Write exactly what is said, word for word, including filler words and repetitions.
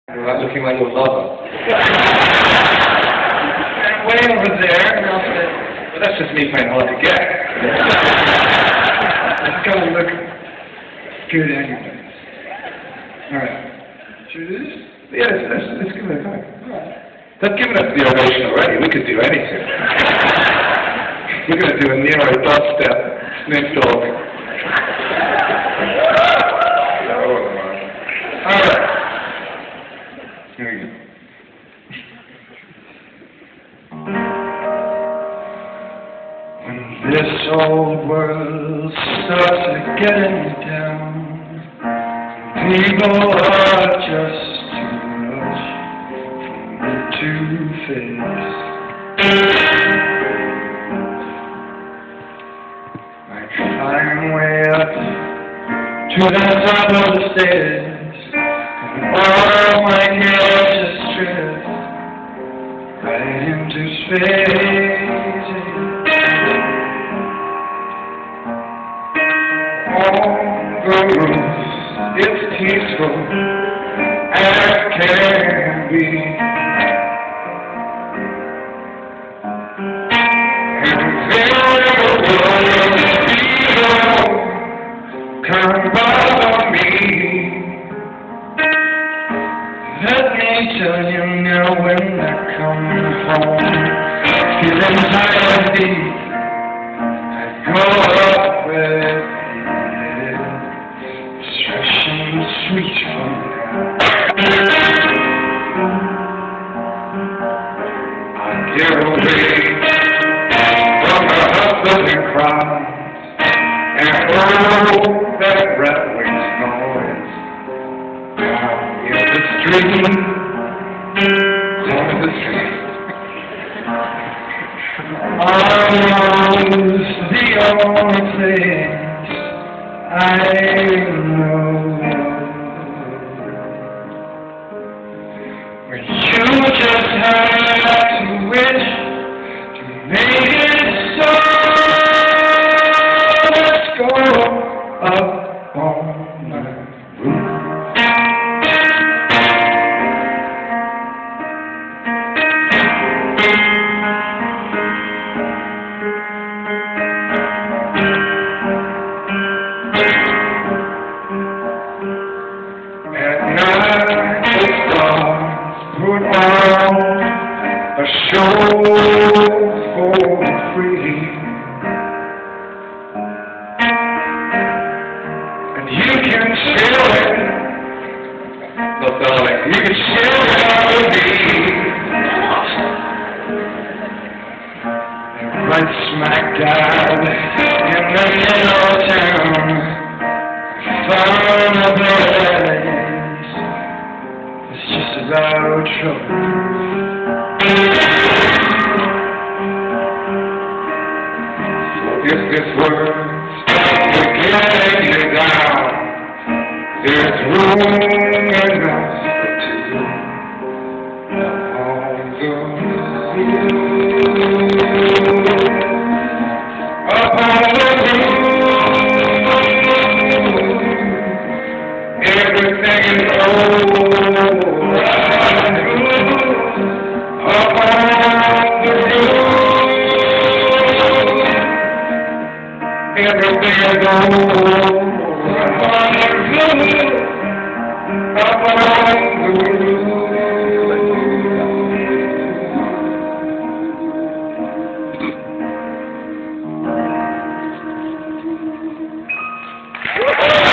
You're not looking like your mother. And way over there, and I'll say, well, that's just me playing hard to get. It's got to look good anyway. Alright. Should we do this? Yeah, let's, let's, let's give it a go. Right. They've given us the ovation already. We could do anything. We're going to do a Nero dubstep, Snoop Dogg. Alright. Here we go. When this old world starts getting down, people are just too much for me to face. I climb way up to the top of the stairs, and all my cares just drift right into space. On the roof, it's peaceful as can be, and there will be no come bother me. Let me tell you now, when I come home, feeling tired and deep, I go up with sweet from I get away from the hustles and cries, and oh, that rat wings noise down in the street, down the street. Almost the only place I know. You just have to wish to make it so. Let's go up on my roof. At night the stars put on a show for free, and you can share it, No, darling. you can share it out with me. And right smack dab in the middle of town, found a place. It's just about trouble. If this world starts to get you down, there's room enough for two. On the roof, up on the roof, everything is alright. Up on the roof, everything is alright. Up on the roof. Up on the roof.